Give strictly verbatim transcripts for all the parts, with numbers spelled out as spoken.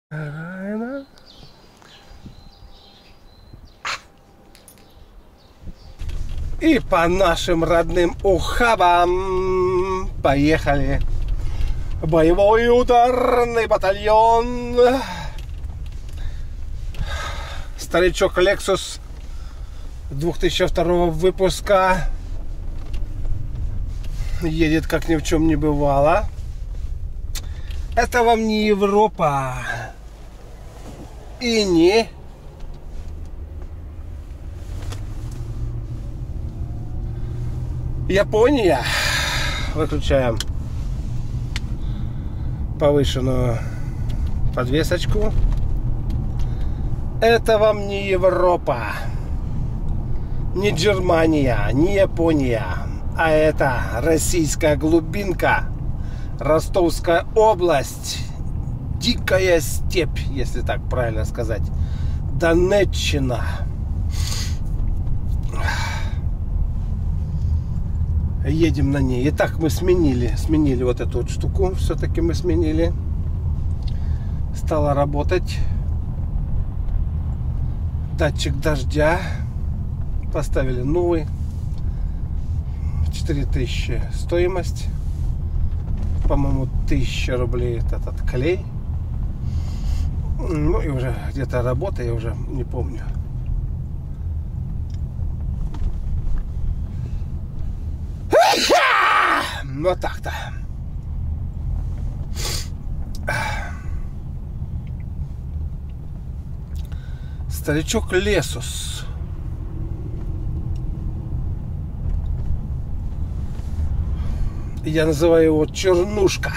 И по нашим родным ухабам поехали. Боевой ударный батальон. Старичок Lexus две тысячи второго выпуска едет как ни в чем не бывало. Это вам не Европа и не Япония. Выключаем повышенную подвесочку. Это вам не Европа, не Германия, не Япония, а это российская глубинка, Ростовская область, дикая степь, если так правильно сказать, Донеччина. Едем на ней. Итак, мы сменили, сменили вот эту вот штуку, все-таки мы сменили. Стала работать. Датчик дождя. Поставили новый. четыре тысячи стоимость. По-моему, тысяча рублей этот клей. Ну и уже где-то работа, я уже не помню. Вот так-то. Старичок Lexus. Я называю его Чернушка.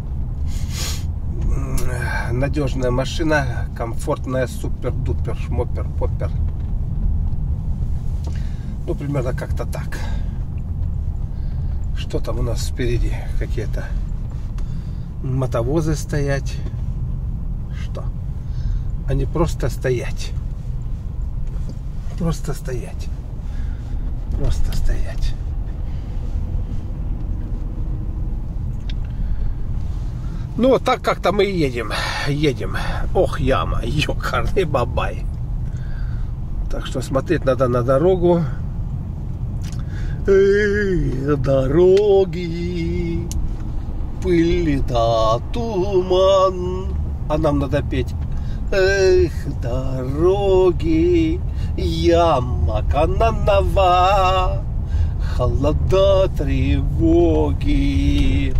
Надежная машина, комфортная, супер-дупер, шмопер-попер. Ну, примерно как-то так. Что там у нас спереди? Какие-то мотовозы стоять. Что? А не просто стоять. Просто стоять. Просто стоять. Ну, вот так как-то мы едем. Едем. Ох, яма. Ёкарный бабай. Так что смотреть надо на дорогу. Эй, дороги, пыль да туман. А нам надо петь. Эх, дороги, яма кананова, холода, тревоги.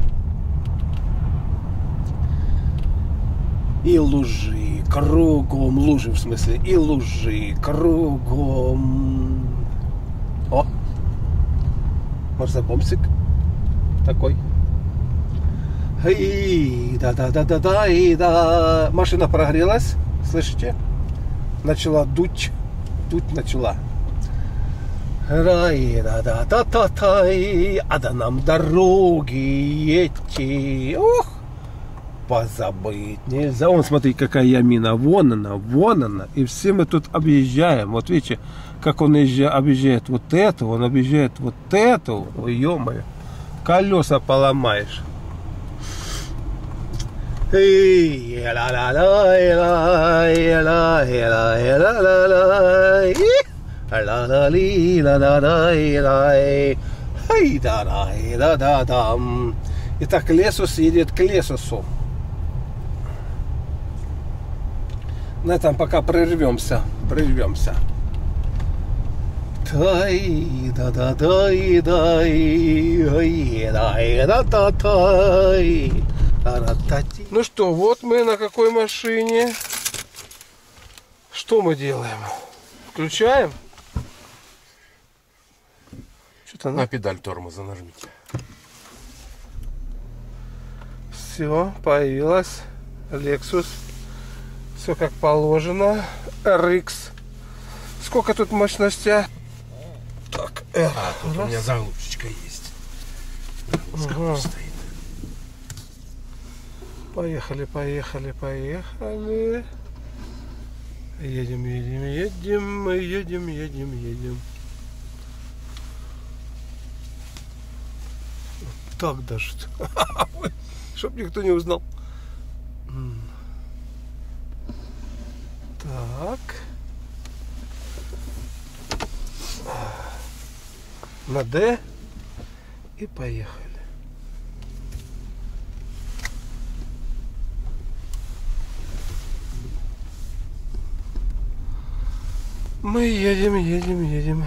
И лужи кругом, лужи в смысле, и лужи кругом. О! Марсобомсик такой. И да да да да да и да. Машина прогрелась, слышите? Начала дуть, дуть начала. Рай да да да да да. А да нам дороги эти. Ох, позабыть нельзя. Вон, смотри, какая ямина. Вон она, вон она. И все мы тут объезжаем. Вот видите, как он объезжает вот эту, он объезжает вот эту. Ой, ё-моё, колеса поломаешь. Итак, Lexus едет к Lexus. На этом пока прервемся, прервемся. Тай, да да дай, дай, дай, да да тай. Ну что, вот мы на какой машине. Что мы делаем? Включаем? Что-то на педаль тормоза нажмите. Все, появилась Lexus. Все как положено. эр икс. Сколько тут мощности? Так, R. А, тут раз. У меня заглушечка есть. Угу. Поехали, поехали, поехали. Едем, едем, едем, мы едем, едем, едем. Вот так даже. Чтоб никто не узнал. Так. На Д. И поехали. Мы едем, едем, едем.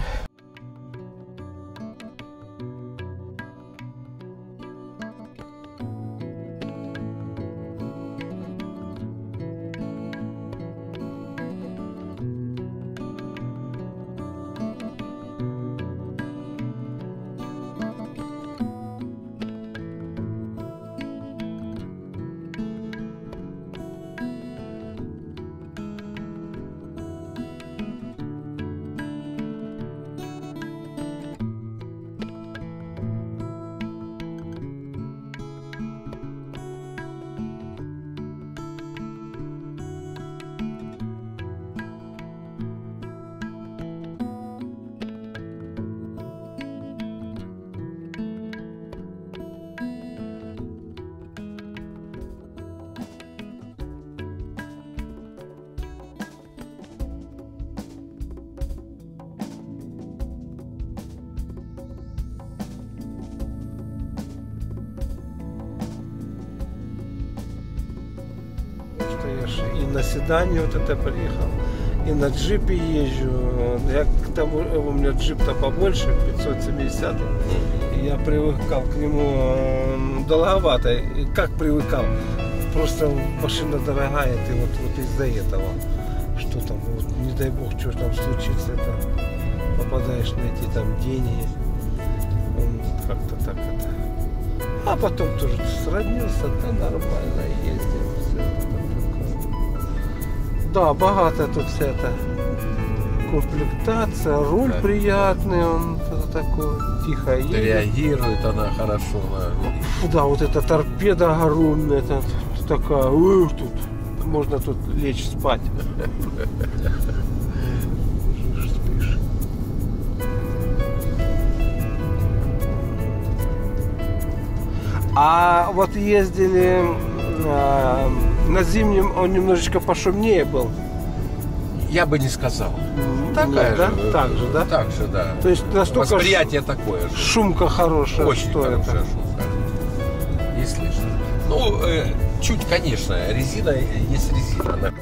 Я ж и на седане вот это приехал, и на джипе езжу. Я к тому, у меня джип-то побольше, пятьсот семьдесят, и я привыкал к нему долговато. И как привыкал? Просто машина дорогая, ты вот, вот из-за этого. Что там, вот, не дай бог, что там случится, это попадаешь на эти там деньги. Как-то так это. А потом тоже сроднился, да нормально ездил. Да, богато тут вся эта комплектация, руль да. Приятный, он такой тихо едет. Реагирует она хорошо на... Да, вот эта торпеда огромная, это такая, ух, тут можно тут лечь спать. Спишь. А вот ездили на зимнем, он немножечко пошумнее был. Я бы не сказал. Такая Нет, же. Да? Так же, да? Так же, да. То есть настолько восприятие ш... такое же. Шумка хорошая. Очень что хорошая это? шумка. Не слышно. Ну, э, чуть, конечно, резина есть резина. Да.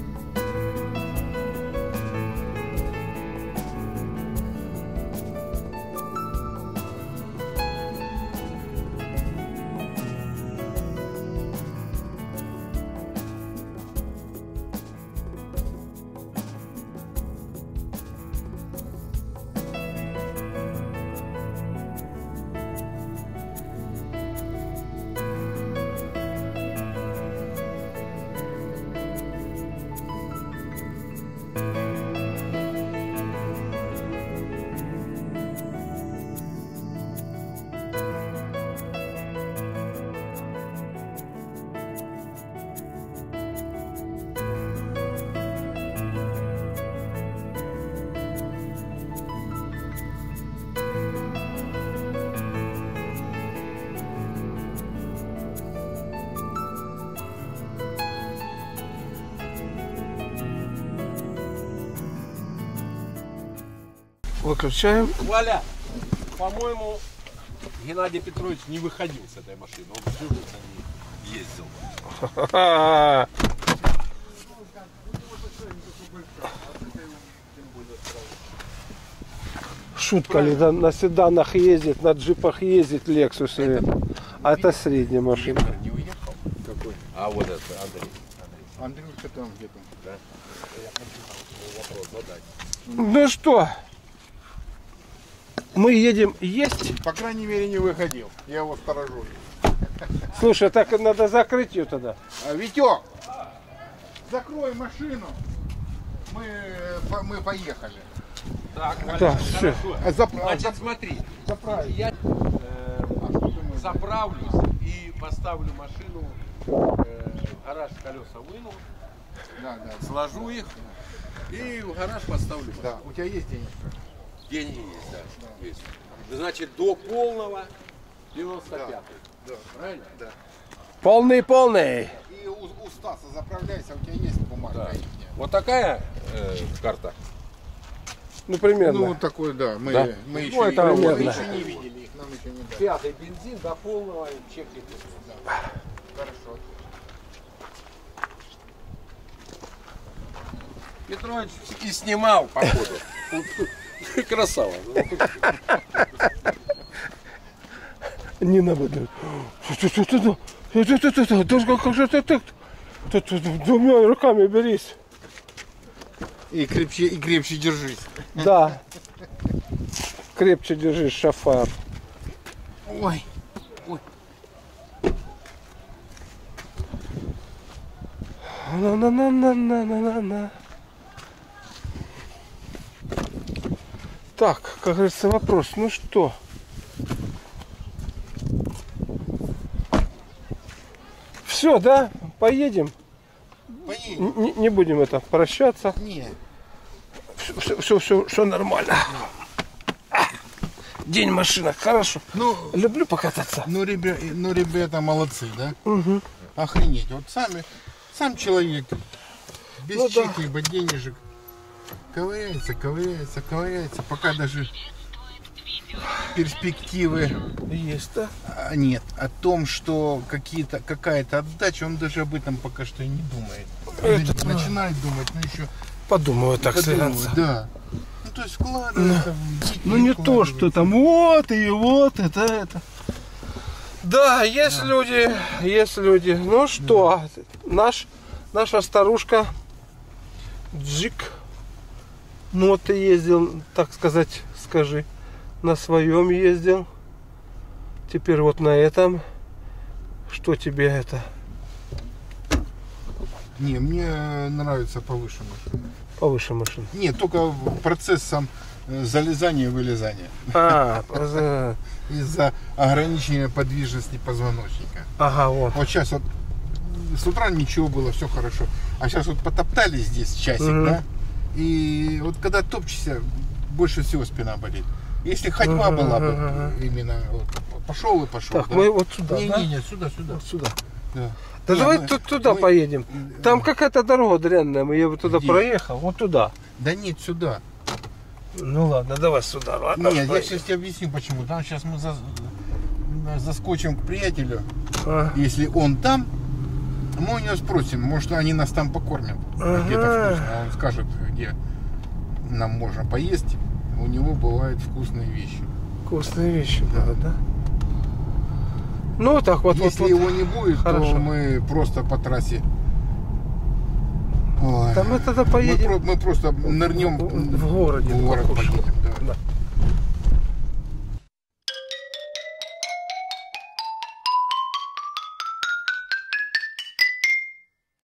Выключаем. Валя, по-моему, Геннадий Петрович не выходил с этой машины. Он всю жизнь на ней ездил. Шутка ли, да, на седанах ездит, на джипах ездит Lexus. Это, а это средняя машина. Не уехал? Какой? А вот это, Андрей. Андрей. Андрюшка там где-то. Да? Я хочу вопрос задать. Ну что? Мы едем есть. По крайней мере, не выходил. Я его сторожу. Слушай, так надо закрыть ее тогда. А, Витек, закрой машину. Мы, мы поехали. Так, да, все. Зап... Значит, смотри. Заправить. Я э, а заправлюсь и поставлю машину э, в гараж, колеса выну, да, да, сложу их и в гараж поставлю. Да, у тебя есть денежка? Деньги есть, да, да. Есть. Значит, до полного девяносто пятый. Да, да. Правильно? Да. Полный-полный. И у, у Стаса заправляйся, у тебя есть бумажка? Да. Ихняя? Вот такая э, карта. Ну, примерно. Ну, вот такой, да. Мы, Да? мы, Ну, еще, это мы примерно. еще не видели их, нам еще не дали. Пятый бензин до полного чеки. Хорошо. Петрович и снимал, походу. Красава. Не надо. Как же ты так? Двумя руками берись. И крепче, и крепче держись. Да. Крепче держись, шофер. Ой. На-на-на-на-на-на-на. Так, как говорится, вопрос. Ну что? Все, да? Поедем. Поедем. Не, не будем это прощаться. Не. Все, все, все, все нормально. День машина, хорошо. Ну, Люблю покататься. ну, ребя, ну, ребята молодцы, да? Угу. Охренеть. Вот сами, сам человек без Ну, да. чьих-либо денежек ковыряется, ковыряется, ковыряется, пока даже перспективы Есть, да? а, нет. О том, что какие-то, какая-то отдача, он даже об этом пока что и не думает. Это Он начинает думать, но еще Подумаю так, подумает, слегонца. да. Ну, то есть вкладывается в детей, Ну не то, что вкладывается. там вот и вот это, это. Да, есть люди, есть люди. Ну что, наш, наша старушка Джик, ну вот ты ездил, так сказать, скажи, на своем ездил. Теперь вот на этом. Что тебе это? Не, мне нравится повыше машина. Повыше машины. Нет, только процесс сам э, залезания и вылезания. А, э, Из-за ограничения подвижности позвоночника. ага, вот. Вот сейчас вот с утра ничего было, все хорошо. А сейчас вот потоптали здесь часик, Мгм. да? И вот когда топчешься, больше всего спина болит. Если ходьба Мгм, была бы мгм. именно вот, пошел и пошел. Так, да? мы вот сюда, Не, да? не, не, сюда, сюда. Вот сюда. Да. Да Не, давай мы- тут туда мы- поедем. Там какая-то дорога дрянная, мы- я бы туда Где? проехал, вот туда. Да нет, сюда. Ну ладно, давай сюда. ладно. Нет, я сейчас тебе объясню почему. Там сейчас мы за- заскочим к приятелю. А, Если он там, мы у него спросим, может они нас там покормят. Ага. Где-то вкусно. Он скажет, где нам можно поесть. У него бывают вкусные вещи. вкусные вещи будут, да? Ну вот так вот. Если вот, его вот. не будет, Хорошо. то мы просто по трассе. Ой. Да мы тогда мы, поедем про- мы просто нырнем в, в городе. в город покушаем. поедем. Да. Да.